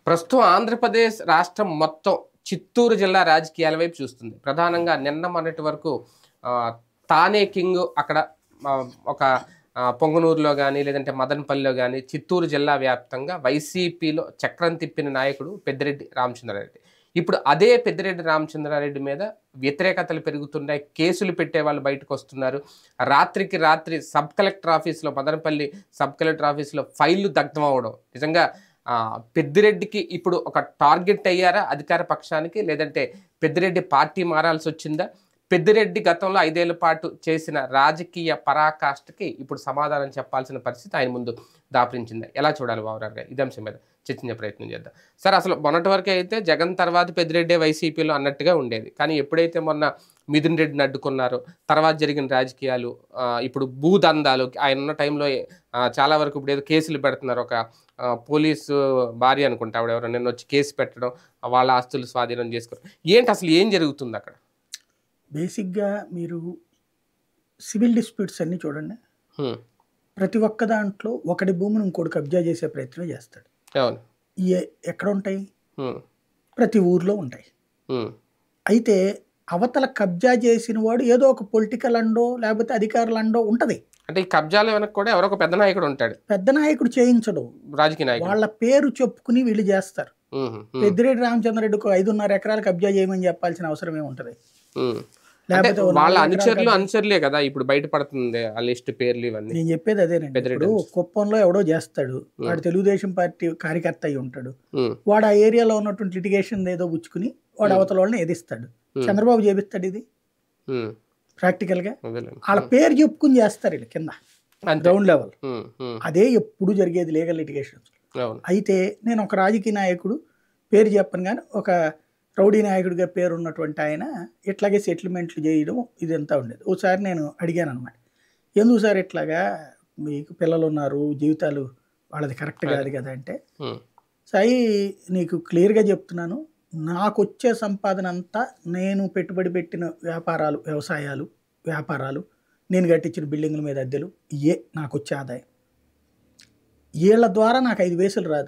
ప్రస్తుతం ఆంధ్రప్రదేశ్ రాష్ట్రం మొత్తం చిత్తూరు జిల్లా రాజకీయాల వైపు చూస్తుంది. ప్రధానంగా నిన్న మొన్నటి వరకు తానే కింగ్ అక్కడ ఒక పొంగనూరులో కానీ లేదంటే మదనపల్లిలో కానీ చిత్తూరు జిల్లా వ్యాప్తంగా వైసీపీలో చక్రం తిప్పిన నాయకుడు పెద్దిరెడ్డి రామచంద్రారెడ్డి. ఇప్పుడు అదే పెద్దిరెడ్డి రామచంద్రారెడ్డి మీద వ్యతిరేకతలు పెరుగుతున్నాయి, కేసులు పెట్టే వాళ్ళు బయటకు వస్తున్నారు. రాత్రికి రాత్రి సబ్ కలెక్టర్ ఆఫీస్లో, మదనపల్లి సబ్ కలెక్టర్ ఆఫీస్లో ఫైళ్లు దగ్ధం అవ్వడం. నిజంగా పెద్దిరెడ్డికి ఇప్పుడు ఒక టార్గెట్ అయ్యారా అధికార పక్షానికి, లేదంటే పెద్దిరెడ్డి పార్టీ మారాల్సి వచ్చిందా? పెద్దిరెడ్డి గతంలో 5 ఏళ్ల పాటు చేసిన రాజకీయ పరాకాష్ఠకి ఇప్పుడు సమాధానం చెప్పాల్సిన పరిస్థితి ఆయన ముందు దాపరించింది. ఎలా చూడాలి ఓవరాల్గా? ఇదే అంశం మీద చర్చించే ప్రయత్నం చేద్దాం. సార్, అసలు మొన్నటి వరకు అయితే జగన్ తర్వాత పెద్దిరెడ్డి వైసీపీలో అన్నట్టుగా ఉండేది. కానీ ఎప్పుడైతే మొన్న మిథున్ రెడ్డిని అడ్డుకున్నారో, తర్వాత జరిగిన రాజకీయాలు, ఇప్పుడు భూదందాలు, ఆయన ఉన్న టైంలో చాలా వరకు ఇప్పుడు ఏదో కేసులు పెడుతున్నారు. ఒక పోలీసు భార్య అనుకుంటా ఆవిడ ఎవరో నిన్న వచ్చి కేసు పెట్టడం, వాళ్ళ ఆస్తులు స్వాధీనం చేసుకోవడం. ఏంటి అసలు ఏం జరుగుతుంది అక్కడ? బేసిక్గా మీరు సివిల్ డిస్ప్యూట్స్ అన్నీ చూడండి. ప్రతి ఒక్క దాంట్లో ఒకటి భూమిని ఇంకోటి కబ్జా చేసే ప్రయత్నం చేస్తాడు. ఎక్కడ ఉంటాయి? ప్రతి ఊర్లో ఉంటాయి. అయితే అవతల కబ్జా చేసిన వాడు ఏదో ఒక పొలిటికల్ అండో లేకపోతే అధికారుల అండో ఉంటది. అంటే ఈ కబ్జాల వెనక కూడా ఎవరో ఒక పెద్ద నాయకుడు ఉంటాడు. పెద్ద నాయకుడు చేయించడం, రాజకీయ నాయకుడు వాళ్ళ పేరు చెప్పుకుని వీళ్ళు చేస్తారు. పెద్దిరెడ్డి రామచంద్రరెడ్డికి 5.5 ఎకరాలు కబ్జా చేయమని చెప్పాల్సిన అవసరం ఏముంటది? వాళ్ళ అనుచరులే కదా ఇప్పుడు బయటపడుతుంది ఆ లిస్ట్ పేర్లు ఇవన్నీ. నేను చెప్పేది అదేనండి. ఇప్పుడు కుప్పంలో ఎవడో చేస్తాడు, వాడు తెలుగుదేశం పార్టీ కార్యకర్త అయి ఉంటాడు. వాడు ఆ ఏరియాలో ఉన్నటువంటి లిటిగేషన్ ఏదో పుచ్చుకుని వాడు అవతల వాళ్ళని ఎదిస్తాడు. చంద్రబాబు చేపిస్తాడు ఇది ప్రాక్టికల్ గా. వాళ్ళ పేరు చెప్పుకుని చేస్తారు వీళ్ళు కింద గ్రౌండ్ లెవెల్. అదే ఎప్పుడు జరిగేది లీగల్ లిటిగేషన్స్. అయితే నేను ఒక రాజకీయ నాయకుడు పేరు చెప్పను కానీ ఒక రౌడీ నాయకుడిగా పేరు ఉన్నటువంటి ఆయన ఇట్లాగే సెటిల్మెంట్లు చేయడం ఇదంతా ఉండేది. ఒకసారి నేను అడిగాను అనమాట, ఎందుకు సార్ ఇట్లాగా, మీకు పిల్లలు ఉన్నారు, జీవితాలు వాళ్ళది కరెక్ట్ కాదు కదా అంటే, సాయి నీకు క్లియర్గా చెప్తున్నాను, నాకు వచ్చే సంపాదన అంతా నేను పెట్టుబడి పెట్టిన వ్యాపారాలు, వ్యవసాయాలు, వ్యాపారాలు, నేను కట్టించిన బిల్డింగుల మీద అద్దెలు, ఇయే నాకు వచ్చే ఆదాయం. వీళ్ళ ద్వారా నాకు 5 పైసలు రాదు.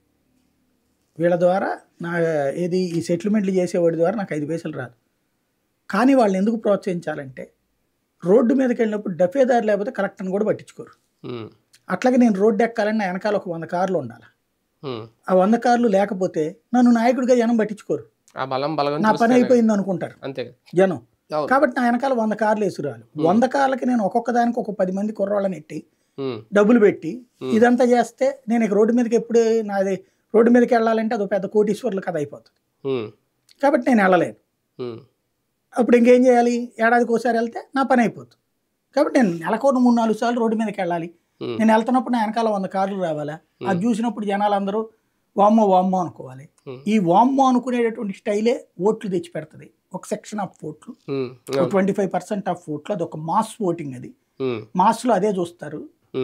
వీళ్ళ ద్వారా నా ఏది ఈ సెటిల్మెంట్లు చేసేవాడి ద్వారా నాకు 5 పైసలు రాదు. కానీ వాళ్ళని ఎందుకు ప్రోత్సహించాలంటే, రోడ్డు మీదకి వెళ్ళినప్పుడు డఫేదారు లేకపోతే కలెక్టర్ని కూడా పట్టించుకోరు. అట్లాగే నేను రోడ్డు ఎక్కాలని నా వెనకాల ఒక 100 కార్లు ఉండాలి. ఆ 100 కార్లు లేకపోతే నన్ను నాయకుడిగా జనం పట్టించుకోరు, నా పని అయిపోయింది అనుకుంటారు జనం. కాబట్టి నా వెనకాల 100 కార్లు వేసురాలి. 100 కార్లకి నేను ఒక్కొక్క దానికి ఒక 10 మంది కుర్రాళ్ళని ఎట్టి డబ్బులు పెట్టి ఇదంతా చేస్తే నేను ఇక రోడ్డు మీదకి ఎప్పుడు నాది రోడ్డు మీదకి వెళ్ళాలంటే అదో పెద్ద కోటీశ్వర్లు కథ అయిపోతుంది. కాబట్టి నేను వెళ్ళలేను. అప్పుడు ఇంకేం చేయాలి? ఏడాదికి ఒకసారి వెళ్తే నా పని అయిపోతుంది. కాబట్టి నేను నెలకు 3-4 సార్లు రోడ్డు మీదకి వెళ్ళాలి. నేను వెళ్తున్నప్పుడు నా వెనకాల 100 కార్లు రావాలా? అది చూసినప్పుడు జనాలు అందరూ వామ్మో వామ్మో అనుకోవాలి. ఈ వామ్మో అనుకునేటటువంటి స్టైలే ఓట్లు తెచ్చి పెడుతుంది. ఒక సెక్షన్ ఆఫ్ ఓట్లు, 25% ఆఫ్ ఓట్లు, అది ఒక మాస్ ఓటింగ్. అది మాస్లో అదే చూస్తారు.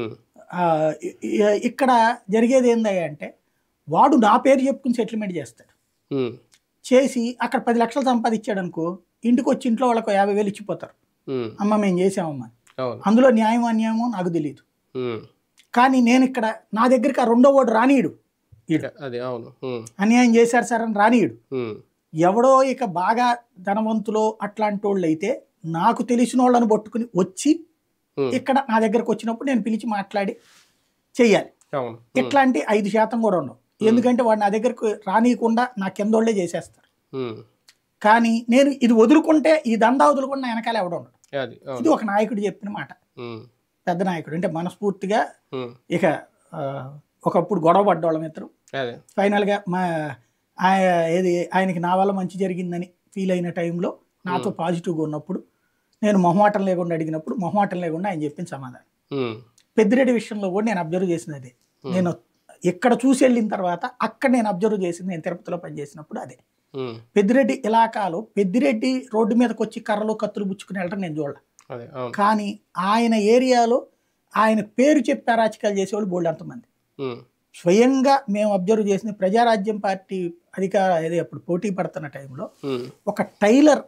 ఇక్కడ జరిగేది ఏందయ్యా అంటే, వాడు నా పేరు చెప్పుకుని సెటిల్మెంట్ చేస్తాడు. చేసి అక్కడ 10 లక్షలు సంపాదించాడు అనుకో, ఇంటికి వచ్చి ఇంట్లో వాళ్ళకు 50,000 ఇచ్చిపోతారు. అమ్మ మేము చేసామమ్మా. అందులో న్యాయం అన్యాయమో నాకు తెలియదు. కానీ నేను ఇక్కడ నా దగ్గరికి ఆ 2వ ఓటు రానీయుడు, అన్యాయం చేశారు సార్ అని రానీయుడు. ఎవడో ఇక బాగా ధనవంతులో అట్లాంటి వాళ్ళు అయితే నాకు తెలిసిన వాళ్ళని పట్టుకుని వచ్చి ఇక్కడ నా దగ్గరకు వచ్చినప్పుడు నేను పిలిచి మాట్లాడి చెయ్యాలి. ఇట్లాంటి 5% కూడా ఉండవు. ఎందుకంటే వాడు నా దగ్గరకు రానియకుండా నా కిందోళ్లే చేసేస్తారు. కానీ నేను ఇది వదులుకుంటే, ఈ దందా వదులుకుంటే నా వెనకాల ఎవడ ఉండడు. ఇది ఒక నాయకుడు చెప్పిన మాట. పెద్ద నాయకుడు అంటే మనస్ఫూర్తిగా. ఇక ఒకప్పుడు గొడవ పడ్డోళ్ళం ఇద్దరు. ఫైనల్గా ఆయనకి నా వల్ల మంచి జరిగిందని ఫీల్ అయిన టైంలో నాతో పాజిటివ్గా ఉన్నప్పుడు నేను మొహమాటం లేకుండా అడిగినప్పుడు మొహమాటం లేకుండా ఆయన చెప్పిన సమాధానం. పెద్దిరెడ్డి విషయంలో కూడా నేను అబ్జర్వ్ చేసింది అదే. నేను ఇక్కడ చూసి వెళ్ళిన తర్వాత అక్కడ నేను అబ్జర్వ్ చేసింది, నేను తిరుపతిలో పనిచేసినప్పుడు అదే. పెద్దిరెడ్డి ఇలాకాలో పెద్దిరెడ్డి రోడ్డు మీదకి వచ్చి కర్రలు కత్తులు పుచ్చుకుని వెళ్ళడం నేను చూడలే. కానీ ఆయన ఏరియాలో ఆయన పేరు చెప్పి అరాచకాలు చేసేవాళ్ళు బోల్డ్ అంతమంది. స్వయంగా మేము అబ్జర్వ్ చేసిన ప్రజారాజ్యం పార్టీ అప్పుడు పోటీ పడుతున్న టైంలో ఒక టైలర్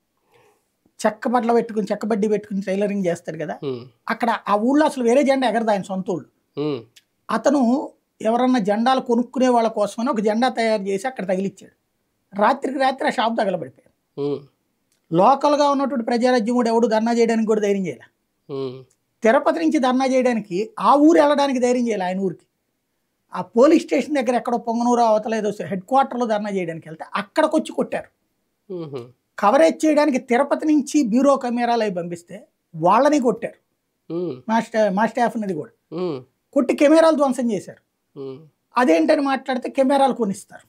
చెక్కబడ్డీ పెట్టుకుని టైలరింగ్ చేస్తాడు కదా, అక్కడ ఆ ఊళ్ళో అసలు వేరే జెండా ఎగరదు, ఆయన సొంత ఊళ్ళు. అతను ఎవరన్నా జెండాలు కొనుక్కునే వాళ్ళ కోసమని ఒక జెండా తయారు చేసి అక్కడ తగిలిచ్చాడు. రాత్రికి రాత్రి ఆ షాప్ తగలబడిపోయాడు. లోకల్గా ఉన్నటువంటి ప్రజారాజ్యం కూడా ఎవడు ధర్నా చేయడానికి కూడా ధైర్యం చేయాలి. తిరుపతి నుంచి ధర్నా చేయడానికి ఆ ఊరు వెళ్ళడానికి ధైర్యం చేయాలి. ఆయన ఊరికి ఆ పోలీస్ స్టేషన్ దగ్గర ఎక్కడో పొంగనూరు అవతల ఏదో హెడ్ క్వార్టర్లో ధర్నా చేయడానికి వెళ్తే అక్కడికి వచ్చి కొట్టారు. కవరేజ్ చేయడానికి తిరుపతి నుంచి బ్యూరో కెమెరాలు అవి పంపిస్తే వాళ్ళని కొట్టారు. మా స్టాఫ్ అనేది కూడా కొట్టి కెమెరాలు ధ్వంసం చేశారు. అదేంటని మాట్లాడితే కెమెరాలు కొనిస్తారు.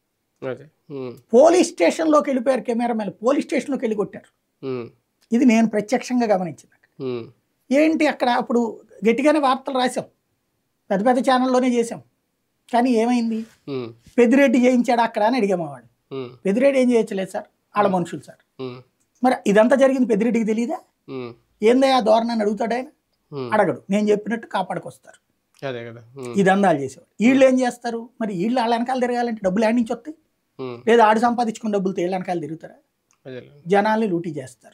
పోలీస్ స్టేషన్లోకి వెళ్ళిపోయారు కెమెరామెన్, పోలీస్ స్టేషన్లోకి వెళ్ళి కొట్టారు. ఇది నేను ప్రత్యక్షంగా గమనించింది. ఏంటి అక్కడ అప్పుడు గట్టిగానే వార్తలు రాసాం, పెద్ద పెద్ద ఛానల్లోనే చేసాం. కానీ ఏమైంది, పెద్దిరెడ్డి చేయించాడు అక్కడ అని అడిగాము వాళ్ళు. పెద్దిరెడ్డి ఏం చేయొచ్చలేదు సార్, వాళ్ళ మనుషులు సార్. మరి ఇదంతా జరిగింది పెద్దిరెడ్డికి తెలియదా? ఏందయ్యా ధోరణి అని అడుగుతాడు ఆయన? అడగడు. నేను చెప్పినట్టు కాపాడుకొస్తారు. ఈ దందాలు చేసేవాళ్ళు. వీళ్ళు ఏం చేస్తారు మరి? వీళ్ళు వాళ్ళ వెనకాల తిరగాలంటే డబ్బులు యాడ్ నుంచి వస్తాయి, లేదా ఆడు సంపాదించుకున్న డబ్బులతో వీళ్ళ వెనకాల తిరుగుతారా? జనాల్ని లూటీ చేస్తారు.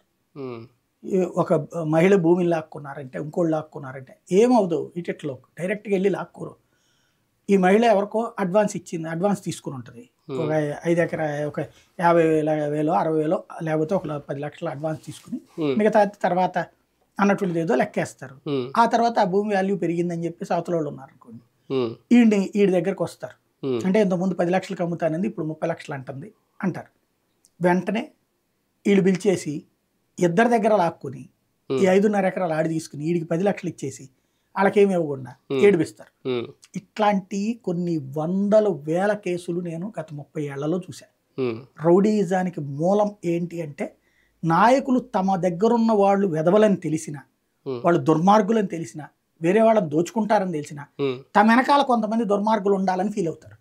ఒక మహిళ భూమిని లాక్కున్నారంటే, ఇంకోళ్ళు లాక్కున్నారంటే ఏమవుదు, ఇటెట్లో డైరెక్ట్గా వెళ్ళి లాక్కోరు. ఈ మహిళ ఎవరికో అడ్వాన్స్ ఇచ్చింది, అడ్వాన్స్ తీసుకుని ఉంటుంది. ఒక 5 ఎకరా ఒక 50,000 60,000 లేకపోతే ఒక 10 లక్షలు అడ్వాన్స్ తీసుకుని మిగతా తర్వాత అన్నటువంటిది ఏదో లెక్కేస్తారు. ఆ తర్వాత ఆ భూమి వాల్యూ పెరిగిందని చెప్పి అవతల వాళ్ళు ఉన్నారు అనుకోండి, వీడి దగ్గరకు వస్తారు. అంటే ఇంతకుముందు 10 లక్షలకు అమ్ముతానంది, ఇప్పుడు 30 లక్షలు అంటుంది అంటారు. వెంటనే వీళ్ళు పిలిచేసి ఇద్దరి దగ్గర లాక్కుని ఈ 5.5 ఎకరాలు ఆడి తీసుకుని వీడికి 10 లక్షలు ఇచ్చేసి వాళ్ళకేమి ఇవ్వకుండా ఏడిపిస్తారు. ఇట్లాంటి కొన్ని వందల వేల కేసులు నేను గత 30 ఏళ్లలో చూశాను. రౌడీయిజానికి మూలం ఏంటి అంటే, నాయకులు తమ దగ్గరున్న వాళ్ళు వెధవలని తెలిసిన, వాళ్ళు దుర్మార్గులని తెలిసిన, వేరే వాళ్ళని దోచుకుంటారని తెలిసిన, తమ వెనకాల కొంతమంది దుర్మార్గులు ఉండాలని ఫీల్ అవుతారు.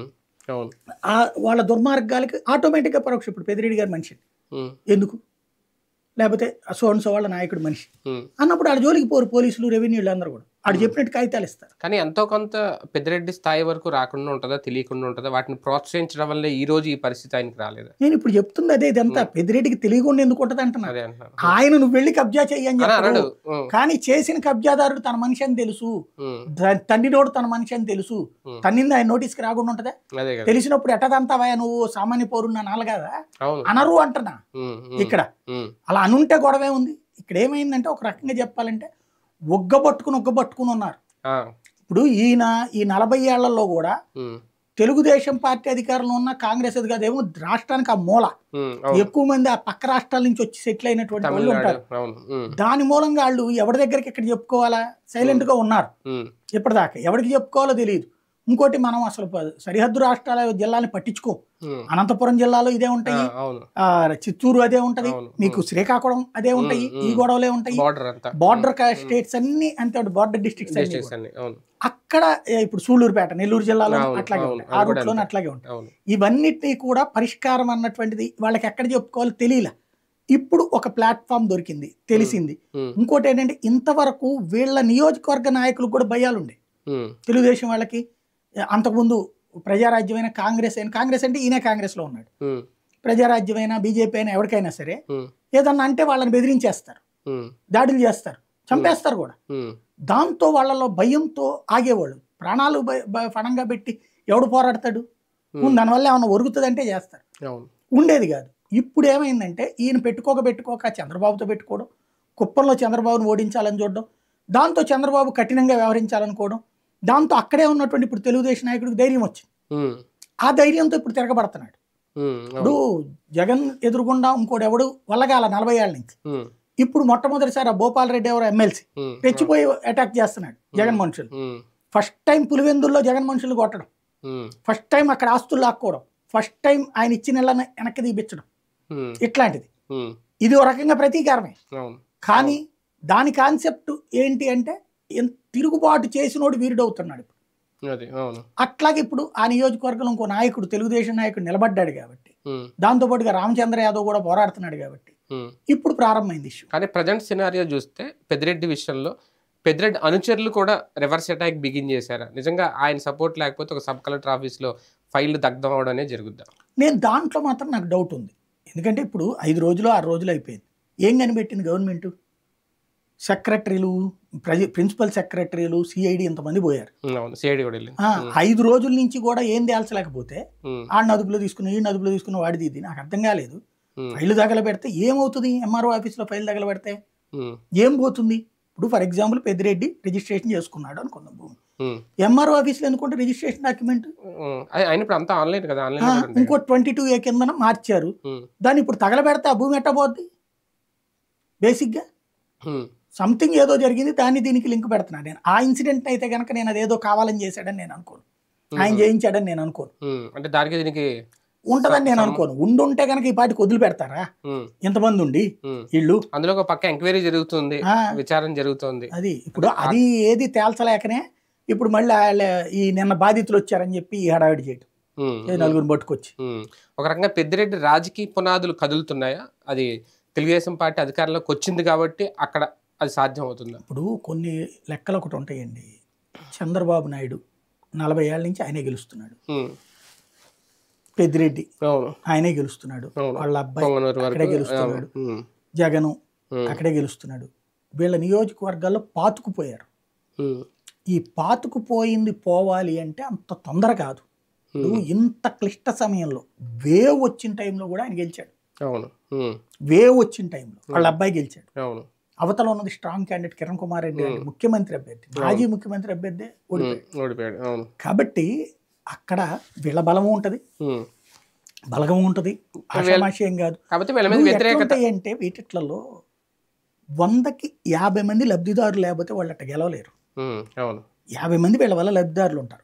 వాళ్ళ దుర్మార్గాలకి ఆటోమేటిక్గా పరోక్ష. ఇప్పుడు పెద్దిరెడ్డి గారి మనిషి ఎందుకు, లేకపోతే సోన్సో వాళ్ళ నాయకుడు మనిషి అన్నప్పుడు ఆడ జోలికి పోరు పోలీసులు, రెవెన్యూలు అందరూ కూడా. ఆడు చెప్పినట్టు కాగితాలు ఇస్తారు. కానీ ఎంతో కొంత పెద్దిరెడ్డి స్థాయి వరకు రాకుండా ఉంటుందా, తెలియకుండా ఉంటుందా? వాటిని ప్రోత్సహించడం వల్ల ఈ రోజు ఈ పరిస్థితి ఆయనకి రాలేదు. నేను ఇప్పుడు చెప్తుంది అదే. ఇదంతా పెద్దిరెడ్డికి తెలియకుండా ఎందుకు ఉంటుంది అంటున్నా. ఆయన నువ్వు వెళ్ళి కబ్జా చెయ్యని చెప్పాడు, కానీ చేసిన కబ్జాదారుడు తన మనిషి అని తెలుసు, తన్నినోడు తన మనిషి అని తెలుసు. తన్నింది ఆయన నోటీస్కి రాకుండా ఉంటదా? తెలిసినప్పుడు ఎట్టదంతావా నువ్వు సామాన్య పౌరున్న నాలుగదా అనరు అంటున్నా. ఇక్కడ అలా అనుంటే గొడవే ఉంది. ఇక్కడ ఏమైందంటే, ఒక రకంగా చెప్పాలంటే ఒగ్గబట్టుకుని ఉన్నారు. ఇప్పుడు ఈయన ఈ 40 ఏళ్లలో కూడా తెలుగుదేశం పార్టీ అధికారంలో ఉన్న కాంగ్రెస్ అధికారులు రాష్ట్రానికి ఆ మూల ఎక్కువ మంది ఆ పక్క రాష్ట్రాల నుంచి వచ్చి సెటిల్ అయినటువంటి వాళ్ళు ఉంటారు. దాని మూలంగా వాళ్ళు ఎవరి దగ్గరికి ఎక్కడ చెప్పుకోవాలా సైలెంట్ గా ఉన్నారు. ఇప్పటిదాకా ఎవరికి చెప్పుకోవాలో తెలియదు. ఇంకోటి, మనం అసలు సరిహద్దు రాష్ట్రాల జిల్లాని పట్టించుకో. అనంతపురం జిల్లాలో ఇదే ఉంటాయి, చిత్తూరు అదే ఉంటది, మీకు శ్రీకాకుళం అదే ఉంటాయి, ఈ గొడవలే ఉంటాయి. బార్డర్ స్టేట్స్ అన్ని అంతే, బార్డర్ డిస్ట్రిక్ట్స్ అన్ని. అక్కడ ఇప్పుడు సూళ్లూరుపేట నెల్లూరు జిల్లాలో అట్లాగే ఉంటాయి, ఆ రూట్ లోనే అట్లాగే ఉంటాయి. ఇవన్నిటినీ కూడా పరిష్కారం అన్నటువంటిది వాళ్ళకి ఎక్కడ చెప్పుకోవాలో తెలియలే. ఇప్పుడు ఒక ప్లాట్ఫామ్ దొరికింది, తెలిసింది. ఇంకోటి ఏంటంటే, ఇంతవరకు వీళ్ళ నియోజకవర్గ నాయకులకు కూడా భయాలుండే. తెలుగుదేశం వాళ్ళకి అంతకుముందు ప్రజారాజ్యమైన కాంగ్రెస్ అయినా, కాంగ్రెస్ అంటే ఈయన కాంగ్రెస్ లో ఉన్నాడు, ప్రజారాజ్యమైన బీజేపీ అయినా ఎవరికైనా సరే ఏదన్నా అంటే వాళ్ళని బెదిరించేస్తారు, దాడులు చేస్తారు, చంపేస్తారు కూడా. దాంతో వాళ్ళలో భయంతో ఆగేవాళ్ళు. ప్రాణాలు ఫణంగా పెట్టి ఎవడు పోరాడతాడు? దానివల్ల ఏమన్నా ఒరుగుతుందంటే చేస్తారు, ఉండేది కాదు. ఇప్పుడు ఏమైందంటే, ఈయన పెట్టుకోక చంద్రబాబుతో పెట్టుకోవడం, కుప్పంలో చంద్రబాబును ఓడించాలని చూడడం, దాంతో చంద్రబాబు కఠినంగా వ్యవహరించాలనుకోవడం, దాంతో అక్కడే ఉన్నటువంటి ఇప్పుడు తెలుగుదేశం నాయకుడికి ధైర్యం వచ్చింది. ఆ ధైర్యంతో ఇప్పుడు తిరగబడుతున్నాడు. ఇప్పుడు జగన్ ఎదురుగుండా ఇంకోటి ఎవడు వల్లగాల 40 ఏళ్ల నుంచి. ఇప్పుడు మొట్టమొదటిసారి భోపాల్ రెడ్డి ఎవరో ఎమ్మెల్సీ తెచ్చిపోయి అటాక్ చేస్తున్నాడు జగన్ మనుషులు. ఫస్ట్ టైం పులివెందుల్లో జగన్ మనుషులు కొట్టడం, ఫస్ట్ టైం అక్కడ ఆస్తులు లాక్కోవడం, ఫస్ట్ టైం ఆయన ఇచ్చిన నెలను వెనక్కి తీపించడం, ఇట్లాంటిది. ఇది ఒక రకంగా ప్రతీకారమే. కానీ దాని కాన్సెప్ట్ ఏంటి అంటే, తిరుగుబాటు చేసినోడు వీరుడవుతున్నాడు. అట్లాగే ఇప్పుడు ఆ నియోజకవర్గంలో ఇంకో నాయకుడు, తెలుగుదేశం నాయకుడు నిలబడ్డాడు కాబట్టి, దాంతోపాటుగా రామచంద్ర యాదవ్ కూడా పోరాడుతున్నాడు కాబట్టి ఇప్పుడు ప్రారంభమైంది ఇష్యూ. కానీ ప్రజెంట్ సినారియో చూస్తే పెద్దిరెడ్డి విషయంలో పెద్దిరెడ్డి అనుచరులు కూడా రివర్స్ అటాక్ బిగిన్ చేశారా? నిజంగా ఆయన సపోర్ట్ లేకపోతే ఒక సబ్ కలెక్టర్ ఆఫీస్లో ఫైల్ దగ్ధం అవడం అనేది జరుగుద్దా? నేను దాంట్లో మాత్రం నాకు డౌట్ ఉంది. ఎందుకంటే ఇప్పుడు 5 రోజులు 6 రోజులు అయిపోయింది. ఏం కనిపెట్టింది గవర్నమెంట్? సెక్రటరీలు, ప్రిన్సిపల్ సెక్రటరీలు సిఐడి ఇంతమంది పోయారు. అవును, సిఐడి కూడా వెళ్ళింది. 5 రోజుల నుంచి కూడా ఏం తేల్చలేకపోతే ఆడిని అదుపులో తీసుకుని ఈయన అదుపులో తీసుకుని వాడిది ఇది నాకు అర్థం కాలేదు. ఫైల్ తగలబెడితే ఏమవుతుంది? ఎంఆర్ఓ ఆఫీస్లో ఫైల్ తగలబెడితే ఏం పోతుంది? ఇప్పుడు ఫర్ ఎగ్జాంపుల్ పెద్దిరెడ్డి రిజిస్ట్రేషన్ చేసుకున్నాడు అనుకుందాం భూమి, ఎంఆర్ఓ ఆఫీస్లో ఎందుకుంటే రిజిస్ట్రేషన్ డాక్యుమెంట్ ఇంకో 22A కింద మార్చారు. దాన్ని ఇప్పుడు తగలబెడితే ఆ భూమి ఎట్టా పోద్ది? బేసిక్గా సంథింగ్ ఏదో జరిగింది, దాన్ని దీనికి లింక్ పెడుతున్నాను నేను. ఆ ఇన్సిడెంట్ అయితే కనుక నేను అదేదో కావాలని చేశాడని నేను అనుకోను, ఆయన చేయించాడని నేను అనుకోను, అంటే దానికి దీనికి ఉంటదని నేను అనుకోను. ఉండుంటే కనుక ఈ పాటికి వదిలి పెడతారా ఎంతమంది ఉండి వీళ్ళు? అందులో ఒక పక్క ఎంక్వైరీ జరుగుతుంది, విచారణ జరుగుతుంది. అది ఇప్పుడు అది ఏది తేల్చలేకనే ఇప్పుడు మళ్ళీ ఈ నిన్న బాధితులు వచ్చారని చెప్పి ఈ హడావిడి చేయటం, నలుగురిని పట్టుకొచ్చి. ఒక రకంగా పెద్దిరెడ్డి రాజకీయ పునాదులు కదులుతున్నాయా? అది తెలుగుదేశం పార్టీ అధికారంలోకి వచ్చింది కాబట్టి అక్కడ అది సాధ్యం అవుతుంది. ఇప్పుడు కొన్ని లెక్కలు ఒకటి ఉంటాయండి. చంద్రబాబు నాయుడు 40 ఏళ్ళ నుంచి ఆయనే గెలుస్తున్నాడు, పెద్దిరెడ్డి ఆయనే గెలుస్తున్నాడు, వాళ్ళ అబ్బాయి అక్కడే గెలుస్తున్నాడు, జగను అక్కడే గెలుస్తున్నాడు. వీళ్ళ నియోజకవర్గాల్లో పాతుకుపోయారు. ఈ పాతుకుపోయింది పోవాలి అంటే అంత తొందర కాదు. ఇంత క్లిష్ట సమయంలో వేవ్ వచ్చిన టైంలో కూడా ఆయన గెలిచాడు. వేవ్ వచ్చిన టైంలో వాళ్ళ అబ్బాయి గెలిచాడు. అవతల ఉన్నది స్ట్రాంగ్ క్యాండిడేట్ కిరణ్ కుమార్ రెడ్డి గారి ముఖ్యమంత్రి అభ్యర్థి, మాజీ ముఖ్యమంత్రి అభ్యర్థి ఓడిపోయాడు. కాబట్టి అక్కడ వీళ్ళ బలము ఉంటది, బలగం ఉంటది, ఆషామాషయం కాదు. అంటే వీటిట్లలో 100కి 50 మంది లబ్ధిదారులు లేకపోతే వాళ్ళు అట్ట గెలవలేరు. 50 మంది వీళ్ళ వల్ల లబ్ధిదారులు ఉంటారు,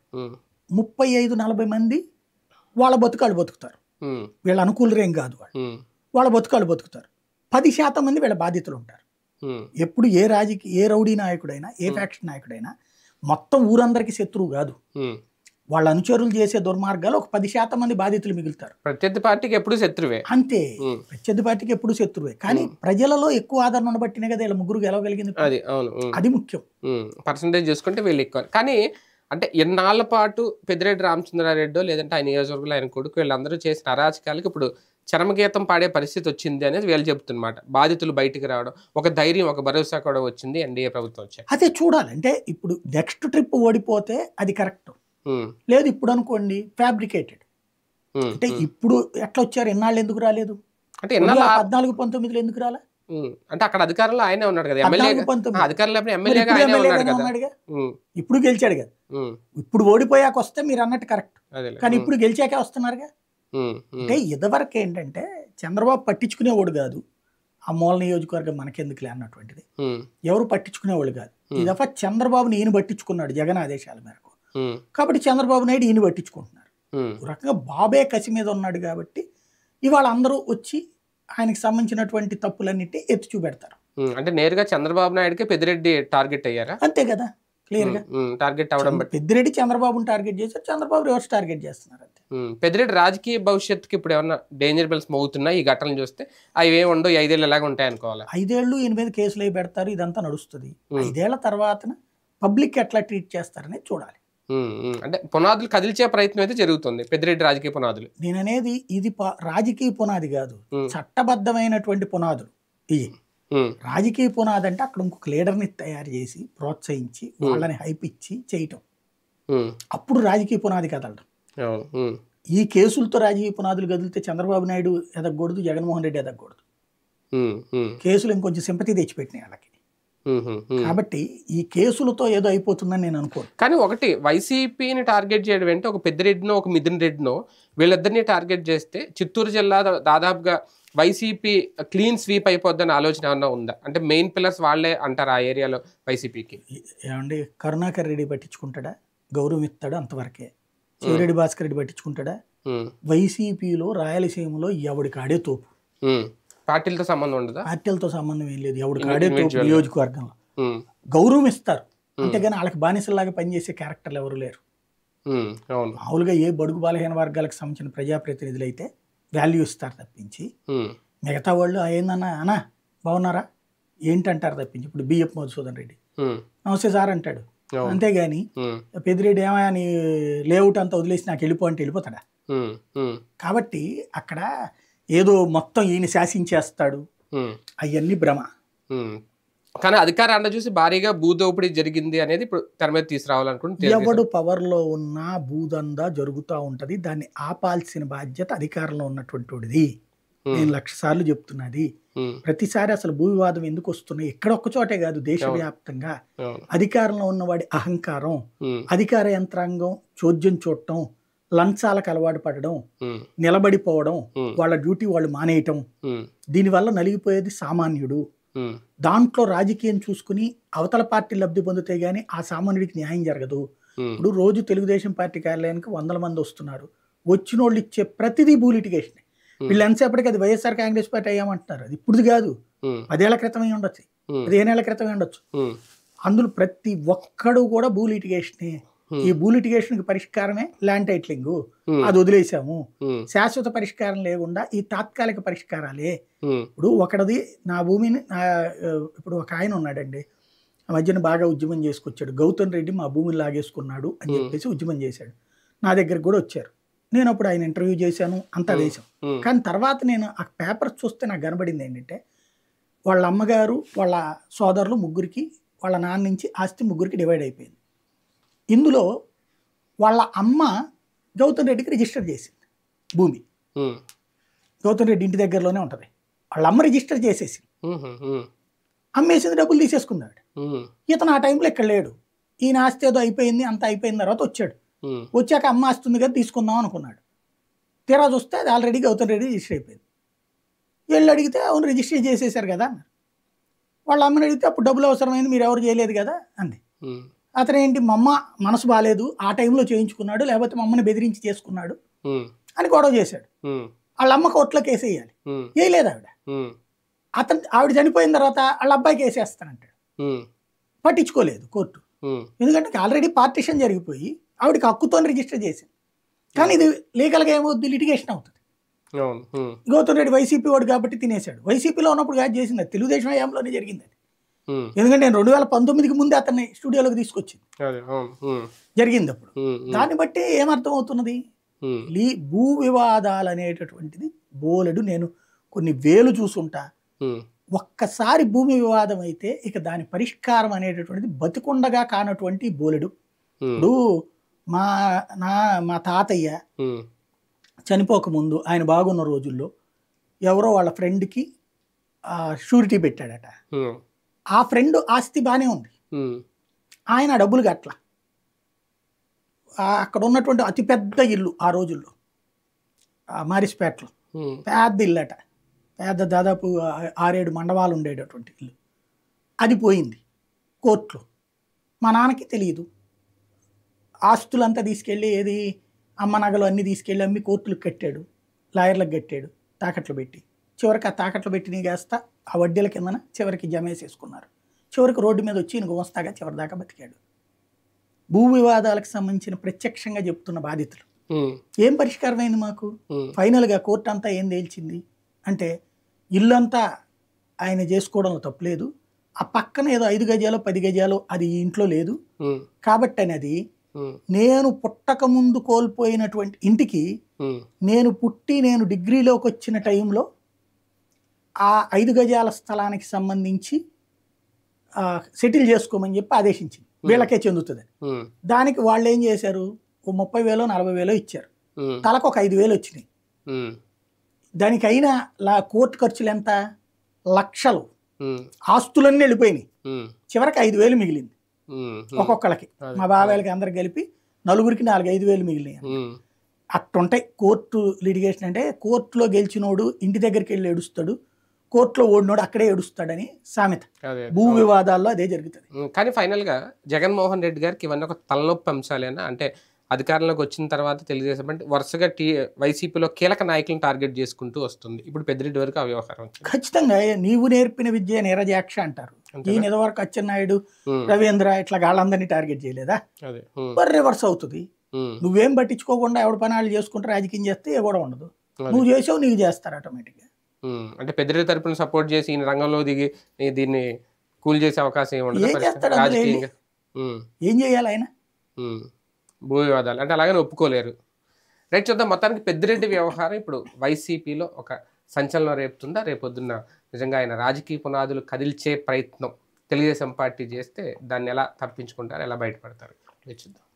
35-40 మంది వాళ్ళ బతుకాళ్ళు బతుకుతారు, వీళ్ళ అనుకూలరేం కాదు, వాళ్ళ బతుకాళ్ళు బతుకుతారు. 10% మంది వీళ్ళ బాధితులు ఉంటారు. ఎప్పుడు ఏ రౌడీ నాయకుడైనా, ఏ ఫ్యాక్షన్ నాయకుడైనా మొత్తం ఊరందరికీ శత్రువు కాదు. వాళ్ళ అనుచరులు చేసే దుర్మార్గాలు ఒక 10% మంది బాధితులు మిగులుతారు. ప్రత్యర్థి పార్టీకి ఎప్పుడు శత్రువే, అంతే. ప్రత్యర్థి పార్టీకి ఎప్పుడు శత్రువే, కానీ ప్రజలలో ఎక్కువ ఆదరణ బట్టినే కదా వీళ్ళ ముగ్గురు గెలవగలిగింది. అది ముఖ్యం. పర్సంటేజ్ చూసుకుంటే వీళ్ళు ఎక్కువ. కానీ అంటే ఎన్నాళ్ల పాటు పెద్దిరెడ్డి రామచంద్రారెడ్డో లేదంటే ఆయన నియోజకవర్గంలో ఆయన కొడుకు వీళ్ళందరూ చేసిన అరాచకాలకి ఇప్పుడు చరమగీతం పాడే పరిస్థితి వచ్చింది అనేది వీళ్ళు చెప్తున్నమాట. బాధితులు బయటికి రావడం, ఒక ధైర్యం, ఒక భరోసా కూడా వచ్చింది ఎన్డీఏ ప్రభుత్వం వచ్చాక. అదే చూడాలి. అంటే ఇప్పుడు నెక్స్ట్ ట్రిప్ ఓడిపోతే అది కరెక్ట్ లేదు. ఇప్పుడు అనుకోండి ఫ్యాబ్రికేటెడ్, అంటే ఇప్పుడు ఎట్లా వచ్చారు, ఎన్నాళ్ళు ఎందుకు రాలేదు, అంటే 14-19 ఎందుకు రాలే, అంటే అక్కడ అధికారంలో ఆయనే ఉన్నాడు కదా, ఎమ్మెల్యేగా ఇప్పుడు గెలిచాడు కదా. ఇప్పుడు ఓడిపోయాక వస్తే మీరు అన్నట్టు కరెక్ట్, కానీ ఇప్పుడు గెలిచాకే వస్తున్నారుగా. అంటే ఇదివరకు ఏంటంటే చంద్రబాబు పట్టించుకునేవాడు కాదు, ఆ మూల నియోజకవర్గం మనకెందుకులే అన్నటువంటిది, ఎవరు పట్టించుకునేవాళ్ళు కాదు. ఈ దఫా చంద్రబాబుని ఈయన పట్టించుకున్నాడు జగన్ ఆదేశాల మేరకు, కాబట్టి చంద్రబాబు నాయుడు ఈయన పట్టించుకుంటున్నారు. ఒక రకంగా బాబే కసి మీద ఉన్నాడు కాబట్టి ఇవాళ అందరూ వచ్చి ఆయనకి సంబంధించినటువంటి తప్పులన్నిటి ఎత్తి చూపెడతారు. అంటే నేరుగా చంద్రబాబు నాయుడుకి పెద్దిరెడ్డి టార్గెట్ అయ్యారా? అంతే కదా, క్లియర్ గా టార్గెట్ అవడం. పెద్దిరెడ్డి చంద్రబాబుని టార్గెట్ చేశారు, చంద్రబాబు రివర్స్ టార్గెట్ చేస్తున్నారు అంతే. పెద్దిరెడ్డి రాజకీయ భవిష్యత్తుకి ఇప్పుడు ఏమన్నా డేంజర్ బెల్స్ మోగుతున్నాయి? ఈ ఘటనలు చూస్తే అవి ఏమి ఉండవు, 5 ఏళ్ళు ఎలాగ ఉంటాయి అనుకోవాలి. 5 ఏళ్ళు ఈయన మీద కేసులు అయి పెడతారు, ఇదంతా నడుస్తుంది. 5 ఏళ్ల తర్వాత పబ్లిక్ ఎట్లా ట్రీట్ చేస్తారనేది చూడాలి. అంటే పునాదులు కదిల్చే ప్రయత్నం అయితే జరుగుతుంది పెద్దిరెడ్డి రాజకీయ పునాదులు. నేను అనేది ఇది రాజకీయ పునాది కాదు, చట్టబద్ధమైనటువంటి పునాదులు ఇవి. రాజకీయ పునాది అంటే అక్కడ ఇంకొక లీడర్ని తయారు చేసి ప్రోత్సహించి వాళ్ళని హైప్ ఇచ్చి చేయటం, అప్పుడు రాజకీయ పునాది కదలడం. ఈ కేసులతో రాజకీయ పునాదులు కదిలితే చంద్రబాబు నాయుడు ఎదగకూడదు, జగన్మోహన్ రెడ్డి ఎదగకూడదు. కేసులు ఇంకొంచెం సింపతి తెచ్చిపెట్టినాయి వాళ్ళకి. కాబట్టి ఈ కేసులతో ఏదో అయిపోతుందని నేను అనుకోను. కానీ ఒకటి వైసీపీని టార్గెట్ చేయడం అంటే ఒక పెద్దిరెడ్డినో ఒక మిథున్ రెడ్డినో వీళ్ళిద్దరిని టార్గెట్ చేస్తే చిత్తూరు జిల్లా దాదాపుగా వైసీపీ క్లీన్ స్వీప్ అయిపోద్దని ఆలోచన ఏమన్నా ఉందా? అంటే మెయిన్ పిల్లర్స్ వాళ్ళే అంటారు ఆ ఏరియాలో వైసీపీకి. ఏమండి, కరుణాకర్ రెడ్డి పట్టించుకుంటాడా? గౌరవం ఇస్తాడు అంతవరకే. చెవిరెడ్డి భాస్కర్ రెడ్డి పట్టించుకుంటాడా? వైసీపీలో రాయలసీమలో ఎవడికాడే తోపు. పార్టీలతో సంబంధం ఉండదు, పార్టీలతో సంబంధం ఏం లేదు, ఎవడు కాడే నియోజకవర్గంలో గౌరవం ఇస్తారు. అంతేగాని వాళ్ళకి బానిసలాగా పనిచేసే క్యారెక్టర్లు ఎవరు లేరు. మామూలుగా ఏ బడుగు బలహీన వర్గాలకు సంబంధించిన ప్రజాప్రతినిధులు అయితే వాల్యూ ఇస్తారు తప్పించి, మిగతా వాళ్ళు ఏందన్నా అన్నా బాగున్నారా ఏంటంటారు తప్పించి. ఇప్పుడు బిఎఫ్ మధుసూదన్ రెడ్డి నమస్తే సార్ అంటాడు, అంతేగాని పెద్దిరెడ్డి ఏమయ్యా నీ లేఅవుట్ అంతా వదిలేసి నాకు వెళ్ళిపో అంటే వెళ్ళిపోతాడా? కాబట్టి అక్కడ ఏదో మొత్తం ఈయన శాసించేస్తాడు అవన్నీ భ్రమ. కానీ అధికార అండ చూసి భారీగా భూదోపిడీ జరిగింది అనేది ఇప్పుడు తెర మీద తీసుకురావాలనుకుంటే ఎవడు పవర్లో ఉన్నా భూదందా జరుగుతూ ఉంటది. దాన్ని ఆపాల్సిన బాధ్యత అధికారంలో ఉన్నటువంటి వాడిది. నేను 1,00,000 సార్లు చెప్తున్నది. ప్రతిసారి అసలు భూ వివాదం ఎందుకు వస్తున్నాయి? ఎక్కడ ఒక్క చోటే కాదు, దేశవ్యాప్తంగా అధికారంలో ఉన్నవాడి అహంకారం, అధికార యంత్రాంగం చోద్యం చూడటం, లంచాలకు అలవాటు పడడం, నిలబడిపోవడం, వాళ్ళ డ్యూటీ వాళ్ళు మానేయటం, దీనివల్ల నలిగిపోయేది సామాన్యుడు. దాంట్లో రాజకీయం చూసుకుని అవతల పార్టీ లబ్ధి పొందితే గానీ ఆ సామాన్యుడికి న్యాయం జరగదు. ఇప్పుడు రోజు తెలుగుదేశం పార్టీ కార్యాలయానికి 100 మంది వస్తున్నారు. వచ్చిన వాళ్ళు ఇచ్చే ప్రతిదీ భూ లిటిగేషన్. వీళ్ళు ఎంతసేపటికి అది వైఎస్ఆర్ కాంగ్రెస్ పార్టీ అయ్యామంటున్నారు. అది ఇప్పుడు కాదు, 10 ఏళ్ల క్రితమే ఉండొచ్చు, 15 ఏళ్ల క్రితమే ఉండొచ్చు. అందులో ప్రతి ఒక్కడు కూడా భూ లిటిగేషనే. ఈ భూ లిటిగేషన్ కి పరిష్కారమే ల్యాండ్ టైటిలింగ్. అది వదిలేసాము. శాశ్వత పరిష్కారం లేకుండా ఈ తాత్కాలిక పరిష్కారాలే. ఇప్పుడు ఒకటిది నా భూమిని ఇప్పుడు ఒక ఆయన ఉన్నాడండి, ఆ మధ్యన బాగా ఉద్యమం చేసుకొచ్చాడు. గౌతమ్ రెడ్డి మా భూమిని లాగేసుకున్నాడు అని చెప్పేసి ఉద్యమం చేశాడు. నా దగ్గరకు కూడా వచ్చారు. నేను అప్పుడు ఆయన ఇంటర్వ్యూ చేశాను, అంతా దేశం. కానీ తర్వాత నేను ఆ పేపర్ చూస్తే నాకు కనబడింది ఏంటంటే, వాళ్ళ అమ్మగారు వాళ్ళ సోదరులు ముగ్గురికి, వాళ్ళ నాన్న నుంచి ఆస్తి ముగ్గురికి డివైడ్ అయిపోయింది. ఇందులో వాళ్ళ అమ్మ గౌతమ్ రెడ్డికి రిజిస్టర్ చేసింది భూమి. గౌతమ్ రెడ్డి ఇంటి దగ్గరలోనే ఉంటుంది. వాళ్ళ అమ్మ రిజిస్టర్ చేసేసింది, అమ్మేసింది, డబ్బులు తీసేసుకున్నాడు. ఇతను ఆ టైంలో ఇక్కడ లేడు. ఈయన ఆస్తి ఏదో అయిపోయింది, అంత అయిపోయిన తర్వాత వచ్చాడు. వచ్చాక అమ్మ ఆస్తుంది కదా తీసుకుందాం అనుకున్నాడు. తీరా చూస్తే అది ఆల్రెడీ గౌతమ్ రెడ్డి రిజిస్టర్ అయిపోయింది. వీళ్ళు అడిగితే అవును రిజిస్టర్ చేసేసారు కదా అన్నారు. వాళ్ళ అమ్మని అడిగితే అప్పుడు డబ్బులు అవసరమైంది, మీరు ఎవరు చేయలేదు కదా అంది. అతను ఏంటి, మా అమ్మ మనసు బాగాలేదు ఆ టైంలో చేయించుకున్నాడు, లేకపోతే మా అమ్మని బెదిరించి చేసుకున్నాడు అని గొడవ చేశాడు. వాళ్ళ అమ్మ కోర్టులో కేసు వేయాలి, వేయలేదు ఆవిడ. ఆవిడ చనిపోయిన తర్వాత వాళ్ళ అబ్బాయికి వేసేస్తానంటాడు. పట్టించుకోలేదు కోర్టు, ఎందుకంటే ఆల్రెడీ పార్టిషన్ జరిగిపోయి ఆవిడకి హక్కుతో రిజిస్టర్ చేసింది. కానీ ఇది లీగల్గా ఏమవుద్ది, లిటిగేషన్ అవుతుంది. గౌతమ్ రెడ్డి వైసీపీ వాడు కాబట్టి తినేశాడు. వైసీపీలో ఉన్నప్పుడు కాదు చేసింది, అది తెలుగుదేశం హయాంలోనే జరిగింది అది. ఎందుకంటే నేను 2019కి ముందే అతన్ని స్టూడియోలోకి తీసుకొచ్చింది, జరిగింది అప్పుడు. దాన్ని బట్టి ఏమర్థం అవుతున్నది, భూ వివాదాలు అనేటటువంటిది బోలెడు. నేను కొన్ని వేలు చూసుంటా. ఒక్కసారి భూమి వివాదం అయితే ఇక దాని పరిష్కారం అనేటటువంటిది బతికుండగా కానటువంటి బోలెడు. ఇప్పుడు మా తాతయ్య చనిపోకముందు ఆయన బాగున్న రోజుల్లో ఎవరో వాళ్ళ ఫ్రెండ్కి షూరిటీ పెట్టాడట. ఆ ఫ్రెండ్ ఆస్తి బాగానే ఉంది, ఆయన డబ్బులు కట్ల. అక్కడ ఉన్నటువంటి అతిపెద్ద ఇల్లు ఆ రోజుల్లో మారిస్పేటలో పెద్ద ఇల్లు అట, పెద్ద దాదాపు 6-7 మండపాలు ఉండేటటువంటి ఇల్లు. అది పోయింది కోర్టులో. మా నాన్నకి తెలియదు. ఆస్తులంతా తీసుకెళ్ళి ఏది అమ్మ నగలు అన్నీ తీసుకెళ్ళి అమ్మి కోర్టులకు కట్టాడు, లాయర్లకు కట్టాడు, తాకట్లు పెట్టి. చివరికి ఆ తాకట్లు పెట్టిన కాస్త ఆ వడ్డీల కిందన చివరికి జమేసేసుకున్నారు. చివరికి రోడ్డు మీద వచ్చి ఈయన గుమస్తాగా చివరి దాకా బతికాడు. భూ వివాదాలకు సంబంధించిన ప్రత్యక్షంగా చెప్తున్న బాధితులు ఏం పరిష్కారమైంది మాకు? ఫైనల్గా కోర్టు అంతా ఏం తేల్చింది అంటే, ఇల్లంతా ఆయన చేసుకోవడంలో తప్పులేదు, ఆ పక్కన ఏదో 5 గజాలు 10 గజాలు అది ఇంట్లో లేదు కాబట్టి అనేది, నేను పుట్టక ముందు కోల్పోయినటువంటి ఇంటికి నేను పుట్టి నేను డిగ్రీలోకి వచ్చిన టైంలో ఆ 5 గజాల స్థలానికి సంబంధించి సెటిల్ చేసుకోమని చెప్పి ఆదేశించింది. వీళ్ళకే చెందుతుంది. దానికి వాళ్ళు ఏం చేశారు, ఓ 30,000 40,000 ఇచ్చారు. తలకు ఒక 5,000 వచ్చినాయి. దానికైనా కోర్టు ఖర్చులు ఎంత, లక్షలు. ఆస్తులన్నీ వెళ్ళిపోయినాయి. చివరికి 5,000 మిగిలింది ఒక్కొక్కళ్ళకి. మా బాబాయిలకి అందరికి కలిపి నలుగురికి 4-5,000 మిగిలినాయి. అట్టుంటాయి కోర్టు లిటిగేషన్ అంటే. కోర్టులో గెలిచినోడు ఇంటి దగ్గరికి వెళ్ళి ఏడుస్తాడు, కోర్టులో ఓడినోడు అక్కడే ఏడుస్తాడని సామెత. భూ వివాదాల్లో అదే జరుగుతుంది. కానీ ఫైనల్గా జగన్మోహన్ రెడ్డి గారికి ఇవన్నీ ఒక తలనొప్పి అంశాలేనా అంటే, అధికారంలోకి వచ్చిన తర్వాత తెలుగుదేశం అంటే వరుసగా వైసీపీలో కీలక నాయకులను టార్గెట్ చేసుకుంటూ వస్తుంది. ఇప్పుడు పెద్దిరెడ్డి వరకు ఆ వ్యవహారం ఖచ్చితంగా. నీవు నేర్పిన విద్య నీరజాక్ష అంటారు. ఈయన ఇదివరకు అచ్చెన్నాయుడు, రవీంద్ర ఇట్లా వాళ్ళందరినీ టార్గెట్ చేయలేదా? రివర్స్ అవుతుంది. నువ్వేం పట్టించుకోకుండా ఎవడ పనాలు చేసుకుంటే రాజకీయం చేస్తే ఏ కూడా ఉండదు. నువ్వు చేసావు, నీకు చేస్తారు ఆటోమేటిక్గా. అంటే పెద్దిరెడ్డి తరపున సపోర్ట్ చేసి ఈయన రంగంలో దిగి దీన్ని కూల్ చేసే అవకాశం ఏం చేస్తాడు? ఏం చేయాలి ఆయన? భూ వివాదాలు అంటే అలాగని ఒప్పుకోలేరు. రైట్, చూద్దాం. మొత్తానికి పెద్దిరెడ్డి వ్యవహారం ఇప్పుడు వైసీపీలో ఒక సంచలనం రేపుతుందా? రేపొద్దున్న నిజంగా ఆయన రాజకీయ పునాదులు కదిల్చే ప్రయత్నం తెలుగుదేశం పార్టీ చేస్తే దాన్ని ఎలా తప్పించుకుంటారు, ఎలా బయటపడతారు చూద్దాం.